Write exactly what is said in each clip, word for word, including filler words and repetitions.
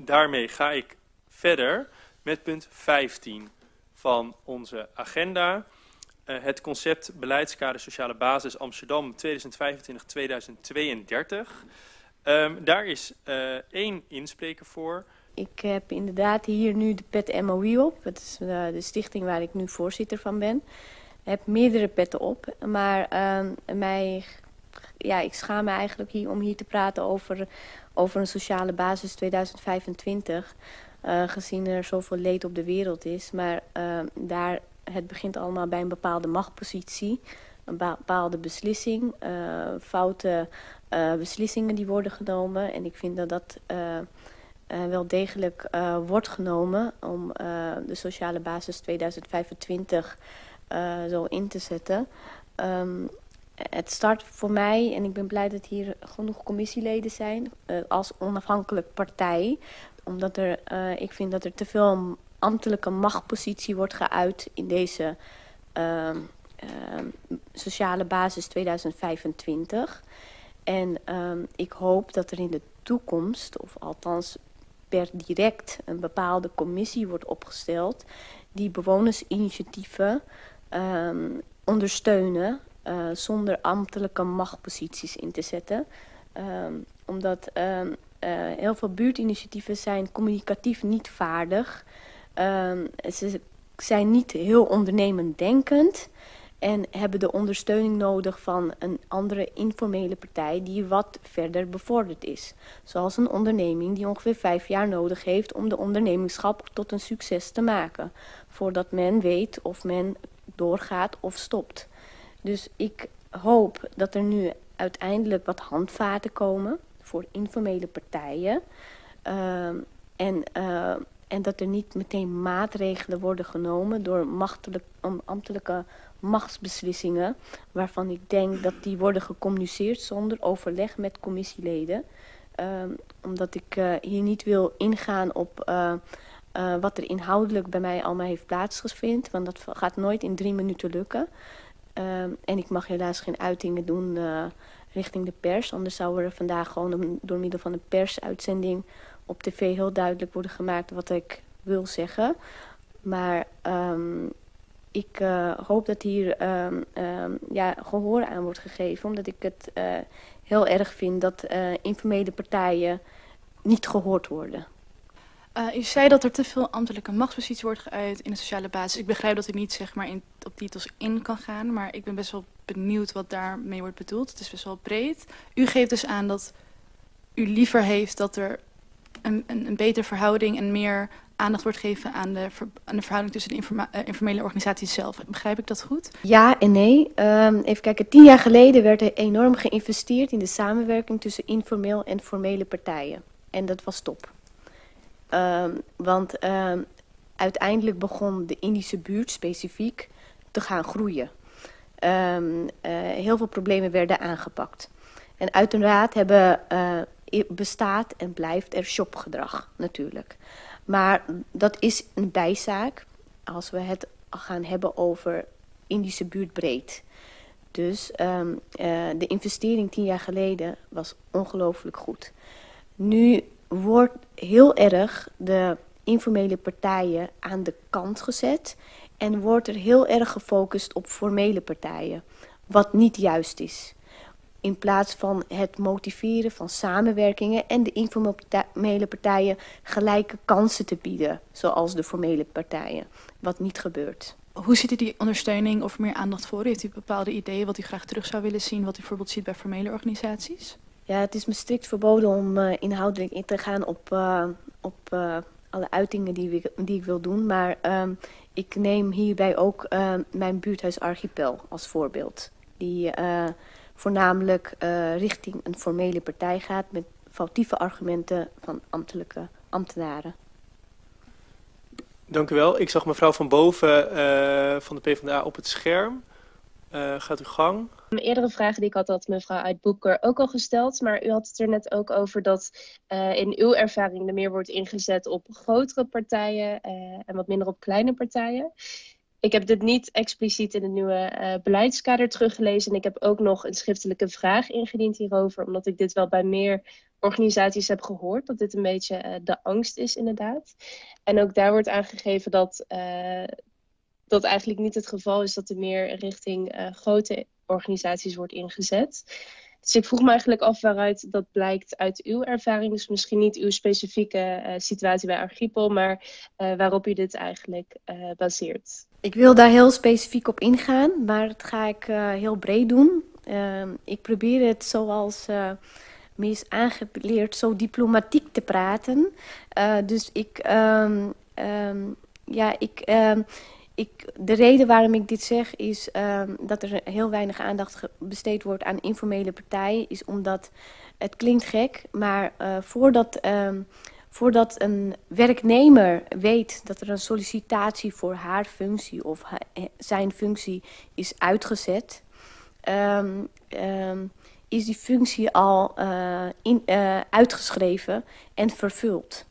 daarmee ga ik verder met punt vijftien van onze agenda. Uh, het concept Beleidskader Sociale Basis Amsterdam tweeduizend vijfentwintig tot tweeduizend tweeëndertig. Um, daar is uh, één inspreker voor. Ik heb inderdaad hier nu de pet M O I op. Dat is uh, de stichting waar ik nu voorzitter van ben. Ik heb meerdere petten op, maar uh, mij, ja, ik schaam me eigenlijk hier om hier te praten over, over een sociale basis tweeduizend vijfentwintig. Uh, gezien er zoveel leed op de wereld is. Maar uh, daar, het begint allemaal bij een bepaalde machtpositie. Een bepaalde beslissing. Uh, foute uh, beslissingen die worden genomen. En ik vind dat dat uh, uh, wel degelijk uh, wordt genomen om uh, de sociale basis tweeduizend vijfentwintig uh, zo in te zetten. Um, het start voor mij, en ik ben blij dat hier genoeg commissieleden zijn, uh, als onafhankelijk partij. Omdat er, uh, ik vind dat er te veel ambtelijke machtpositie wordt geuit in deze uh, uh, sociale basis tweeduizend vijfentwintig. En uh, ik hoop dat er in de toekomst, of althans per direct, een bepaalde commissie wordt opgesteld die bewonersinitiatieven uh, ondersteunen uh, zonder ambtelijke machtposities in te zetten. Uh, omdat uh, uh, heel veel buurtinitiatieven zijn communicatief niet vaardig. Uh, ze zijn niet heel ondernemend denkend en hebben de ondersteuning nodig van een andere informele partij die wat verder bevorderd is. Zoals een onderneming die ongeveer vijf jaar nodig heeft om de ondernemingschap tot een succes te maken. Voordat men weet of men doorgaat of stopt. Dus ik hoop dat er nu uiteindelijk wat handvaten komen voor informele partijen. Uh, en, uh, en dat er niet meteen maatregelen worden genomen door machtelijk, um, ambtelijke machtsbeslissingen. Waarvan ik denk dat die worden gecommuniceerd zonder overleg met commissieleden. Uh, omdat ik uh, hier niet wil ingaan op uh, uh, wat er inhoudelijk bij mij allemaal heeft plaatsgevonden. Want dat gaat nooit in drie minuten lukken. Uh, en ik mag helaas geen uitingen doen uh, richting de pers. Anders zou er vandaag gewoon door middel van een persuitzending op tv heel duidelijk worden gemaakt wat ik wil zeggen. Maar um, ik uh, hoop dat hier um, um, ja, gehoor aan wordt gegeven. Omdat ik het uh, heel erg vind dat uh, informele partijen niet gehoord worden. Uh, u zei dat er te veel ambtelijke machtspositie wordt geuit in de sociale basis. Ik begrijp dat u niet zeg maar in, op titels in kan gaan, maar ik ben best wel benieuwd wat daarmee wordt bedoeld. Het is best wel breed. U geeft dus aan dat u liever heeft dat er een, een, een betere verhouding en meer aandacht wordt gegeven aan de, ver, aan de verhouding tussen de informa, uh, informele organisaties zelf. Begrijp ik dat goed? Ja en nee. Um, even kijken, tien jaar geleden werd er enorm geïnvesteerd in de samenwerking tussen informeel en formele partijen. En dat was top. Um, want um, uiteindelijk begon de Indische buurt specifiek te gaan groeien. Um, uh, heel veel problemen werden aangepakt. En uiteraard hebben, uh, bestaat en blijft er shopgedrag natuurlijk. Maar dat is een bijzaak als we het gaan hebben over Indische buurt breed. Dus um, uh, de investering tien jaar geleden was ongelooflijk goed. Nu wordt heel erg de informele partijen aan de kant gezet en wordt er heel erg gefocust op formele partijen, wat niet juist is. In plaats van het motiveren van samenwerkingen en de informele partijen gelijke kansen te bieden, zoals de formele partijen, wat niet gebeurt. Hoe ziet u die ondersteuning of meer aandacht voor? Heeft u bepaalde ideeën wat u graag terug zou willen zien, wat u bijvoorbeeld ziet bij formele organisaties? Ja, het is me strikt verboden om uh, inhoudelijk in te gaan op, uh, op uh, alle uitingen die, we, die ik wil doen. Maar uh, ik neem hierbij ook uh, mijn buurthuis Archipel als voorbeeld. Die uh, voornamelijk uh, richting een formele partij gaat met foutieve argumenten van ambtelijke ambtenaren. Dank u wel. Ik zag mevrouw van Boven uh, van de PvdA op het scherm. Uh, gaat uw gang. Mijn eerdere vragen die ik had, had mevrouw Uitboeker ook al gesteld. Maar u had het er net ook over dat uh, in uw ervaring er meer wordt ingezet op grotere partijen uh, en wat minder op kleine partijen. Ik heb dit niet expliciet in het nieuwe uh, beleidskader teruggelezen. En ik heb ook nog een schriftelijke vraag ingediend hierover. Omdat ik dit wel bij meer organisaties heb gehoord. Dat dit een beetje uh, de angst is inderdaad. En ook daar wordt aangegeven dat uh, dat eigenlijk niet het geval is. Dat er meer richting uh, grote organisaties wordt ingezet. Dus ik vroeg me eigenlijk af waaruit dat blijkt uit uw ervaring. Dus misschien niet uw specifieke uh, situatie bij Archipel. Maar uh, waarop u dit eigenlijk uh, baseert. Ik wil daar heel specifiek op ingaan, maar dat ga ik uh, heel breed doen. Uh, ik probeer het zoals uh, me is aangeleerd zo diplomatiek te praten. Uh, dus ik, um, um, ja, ik, um, ik, de reden waarom ik dit zeg is um, dat er heel weinig aandacht besteed wordt aan informele partijen. Is omdat, het klinkt gek, maar uh, voordat... Um, Voordat een werknemer weet dat er een sollicitatie voor haar functie of zijn functie is uitgezet, um, um, is die functie al uh, in, uh, uitgeschreven en vervuld.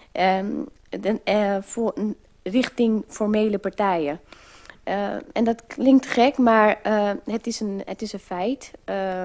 Um, de, uh, voor, richting formele partijen. Uh, en dat klinkt gek, maar uh, het, is een, het is een feit. Uh,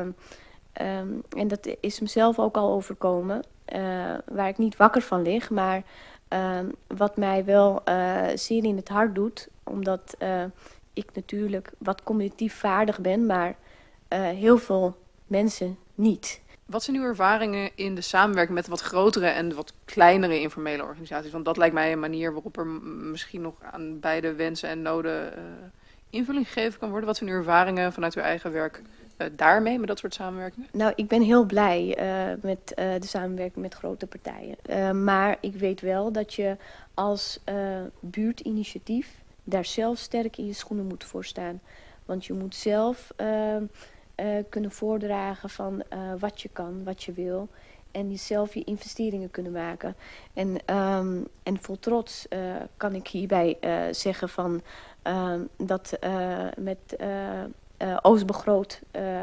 um, en dat is mezelf ook al overkomen. Uh, waar ik niet wakker van lig, maar uh, wat mij wel uh, zeer in het hart doet, omdat uh, ik natuurlijk wat cognitief vaardig ben, maar uh, heel veel mensen niet. Wat zijn uw ervaringen in de samenwerking met wat grotere en wat kleinere informele organisaties? Want dat lijkt mij een manier waarop er misschien nog aan beide wensen en noden uh, invulling gegeven kan worden. Wat zijn uw ervaringen vanuit uw eigen werk uh, daarmee, met dat soort samenwerkingen? Nou, ik ben heel blij uh, met uh, de samenwerking met grote partijen. Uh, maar ik weet wel dat je als uh, buurtinitiatief daar zelf sterk in je schoenen moet voor staan. Want je moet zelf uh, uh, kunnen voordragen van uh, wat je kan, wat je wil. En jezelf je investeringen kunnen maken. En, um, en vol trots uh, kan ik hierbij uh, zeggen van, uh, dat uh, met uh, uh, Oostbegroot, uh,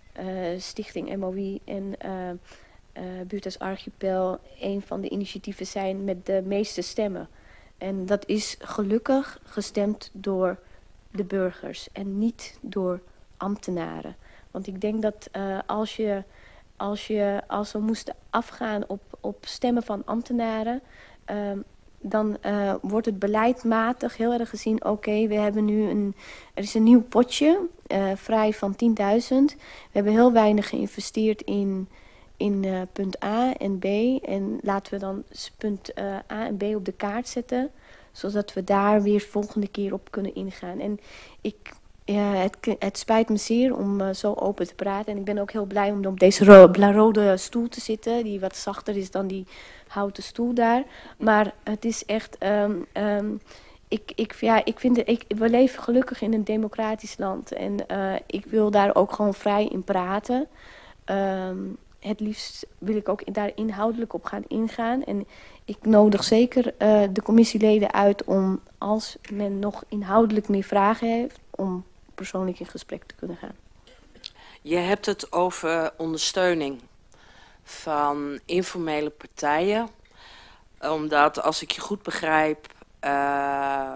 uh, Stichting M O I en uh, uh, Buurtas Archipel een van de initiatieven zijn met de meeste stemmen. En dat is gelukkig gestemd door de burgers en niet door ambtenaren. Want ik denk dat uh, als, je, als, je, als we moesten afgaan op, op stemmen van ambtenaren, uh, dan uh, wordt het beleidmatig heel erg gezien, oké, okay, we hebben nu een, er is een nieuw potje, uh, vrij van tienduizend. We hebben heel weinig geïnvesteerd in, in uh, punt A en B. En laten we dan punt uh, A en B op de kaart zetten, zodat we daar weer volgende keer op kunnen ingaan. En ik, ja, het, het spijt me zeer om uh, zo open te praten. En ik ben ook heel blij om op deze ro rode stoel te zitten, die wat zachter is dan die houten stoel daar. Maar het is echt... Um, um, ik, ik, ja, ik vind het, ik, we leven gelukkig in een democratisch land. En uh, ik wil daar ook gewoon vrij in praten. Um, het liefst wil ik ook daar inhoudelijk op gaan ingaan. En ik nodig zeker uh, de commissieleden uit om, als men nog inhoudelijk meer vragen heeft, om persoonlijk in gesprek te kunnen gaan. Je hebt het over ondersteuning van informele partijen. Omdat, als ik je goed begrijp, uh,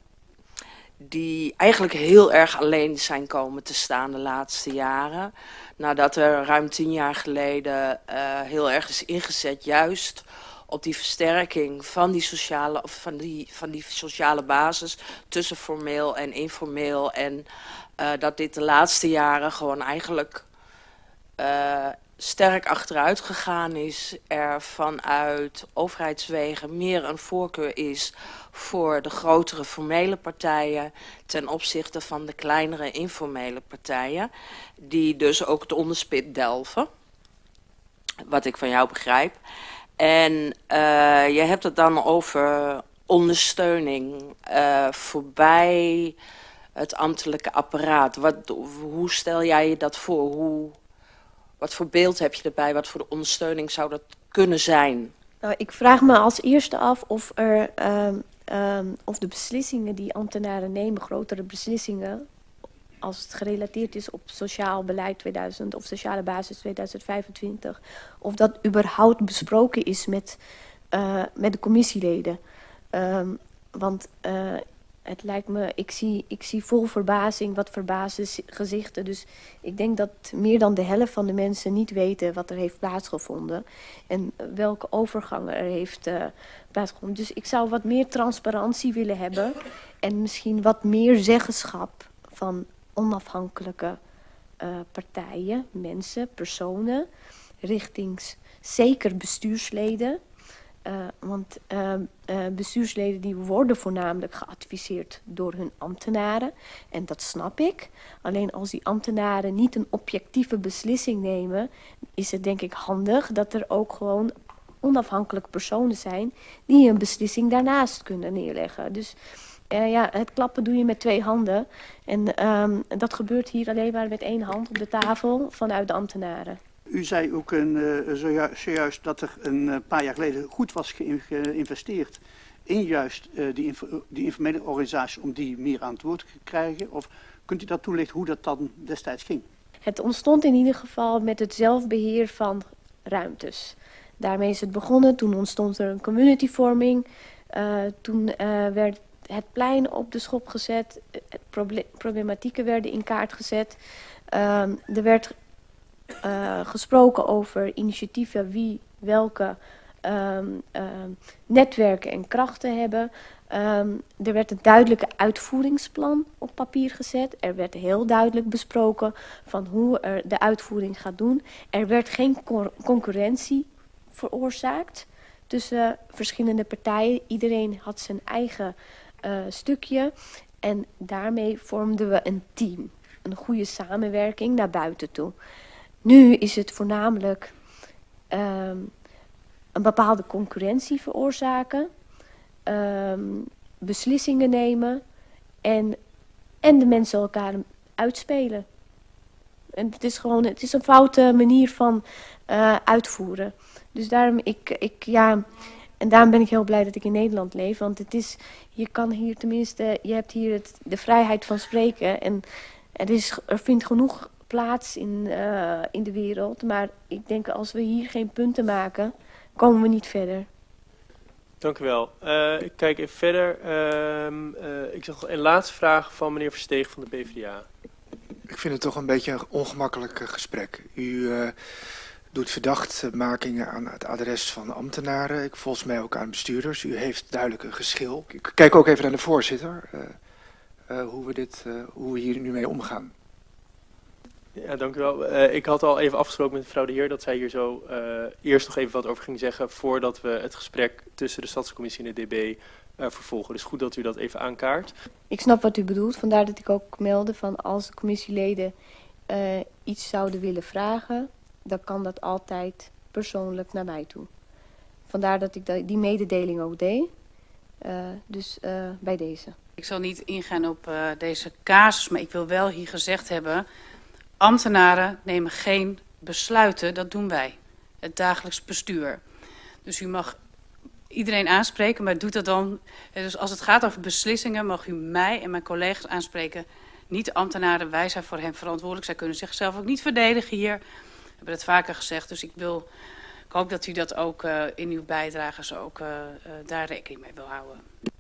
die eigenlijk heel erg alleen zijn komen te staan de laatste jaren. Nadat er ruim tien jaar geleden uh, heel erg is ingezet juist op die versterking van die sociale, of van die, van die sociale basis tussen formeel en informeel. En uh, dat dit de laatste jaren gewoon eigenlijk uh, sterk achteruit gegaan is. Er vanuit overheidswegen meer een voorkeur is voor de grotere formele partijen ten opzichte van de kleinere informele partijen. Die dus ook het onderspit delven. Wat ik van jou begrijp. En uh, je hebt het dan over ondersteuning uh, voorbij het ambtelijke apparaat. Wat, hoe stel jij je dat voor? Hoe, wat voor beeld heb je erbij? Wat voor de ondersteuning zou dat kunnen zijn? Nou, ik vraag me als eerste af of, er, um, um, of de beslissingen die ambtenaren nemen, grotere beslissingen, als het gerelateerd is op sociaal beleid tweeduizend of sociale basis tweeduizend vijfentwintig, of dat überhaupt besproken is met, uh, met de commissieleden. Um, want uh, het lijkt me, ik zie, ik zie vol verbazing wat verbaasde gezichten. Dus ik denk dat meer dan de helft van de mensen niet weten wat er heeft plaatsgevonden. En welke overgang er heeft uh, plaatsgevonden. Dus ik zou wat meer transparantie willen hebben. En misschien wat meer zeggenschap van onafhankelijke uh, partijen, mensen, personen. Richtings zeker bestuursleden. Uh, want uh, uh, bestuursleden die worden voornamelijk geadviseerd door hun ambtenaren. En dat snap ik. Alleen als die ambtenaren niet een objectieve beslissing nemen, is het denk ik handig dat er ook gewoon onafhankelijke personen zijn die een beslissing daarnaast kunnen neerleggen. Dus uh, ja, het klappen doe je met twee handen. En um, dat gebeurt hier alleen maar met één hand op de tafel vanuit de ambtenaren. U zei ook een, uh, zojuist, zojuist dat er een uh, paar jaar geleden goed was geïnvesteerd in juist uh, die, inf die informele organisatie om die meer aan het woord te krijgen. Of kunt u dat toelichten hoe dat dan destijds ging? Het ontstond in ieder geval met het zelfbeheer van ruimtes. Daarmee is het begonnen. Toen ontstond er een communityvorming. Uh, toen uh, werd het plein op de schop gezet. Proble problematieken werden in kaart gezet. Uh, er werd Uh, gesproken over initiatieven wie welke um, uh, netwerken en krachten hebben. Um, er werd een duidelijke uitvoeringsplan op papier gezet. Er werd heel duidelijk besproken van hoe er de uitvoering gaat doen. Er werd geen concurrentie veroorzaakt tussen uh, verschillende partijen. Iedereen had zijn eigen uh, stukje en daarmee vormden we een team. Een goede samenwerking naar buiten toe. Nu is het voornamelijk um, een bepaalde concurrentie veroorzaken, um, beslissingen nemen en, en de mensen elkaar uitspelen. En het is gewoon het is een foute manier van uh, uitvoeren. Dus daarom, ik, ik, ja, en daarom ben ik heel blij dat ik in Nederland leef. Want het is, je kan hier tenminste, je hebt hier het, de vrijheid van spreken. En er, is, er vindt genoeg plaats in, uh, in de wereld. Maar ik denk als we hier geen punten maken, komen we niet verder. Dank u wel. Uh, ik kijk even verder. Uh, uh, ik zag een laatste vraag van meneer Versteeg van de P v d A. Ik vind het toch een beetje een ongemakkelijk uh, gesprek. U uh, doet verdachtmakingen aan het adres van ambtenaren. Ik, volgens mij ook aan bestuurders. U heeft duidelijk een geschil. Ik kijk ook even naar de voorzitter. Uh, uh, hoe, we dit, uh, hoe we hier nu mee omgaan. Ja, dank u wel. Uh, ik had al even afgesproken met mevrouw de Heer dat zij hier zo uh, eerst nog even wat over ging zeggen voordat we het gesprek tussen de Stadscommissie en de D B uh, vervolgen. Dus goed dat u dat even aankaart. Ik snap wat u bedoelt, vandaar dat ik ook meldde van als de commissieleden uh, iets zouden willen vragen, dan kan dat altijd persoonlijk naar mij toe. Vandaar dat ik die mededeling ook deed, uh, dus uh, bij deze. Ik zal niet ingaan op uh, deze casus, maar ik wil wel hier gezegd hebben, ambtenaren nemen geen besluiten, dat doen wij. Het dagelijks bestuur. Dus u mag iedereen aanspreken, maar doet dat dan. Dus als het gaat over beslissingen, mag u mij en mijn collega's aanspreken. Niet de ambtenaren, wij zijn voor hen verantwoordelijk. Zij kunnen zichzelf ook niet verdedigen hier. We hebben het vaker gezegd, dus ik wil, ik hoop dat u dat ook uh, in uw bijdrages ook uh, uh, daar rekening mee wil houden.